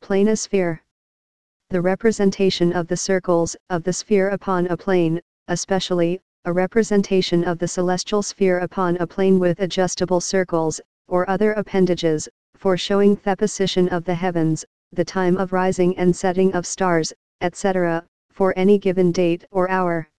Planisphere. The representation of the circles of the sphere upon a plane, especially, a representation of the celestial sphere upon a plane with adjustable circles, or other appendages, for showing the position of the heavens, the time of rising and setting of stars, etc., for any given date or hour.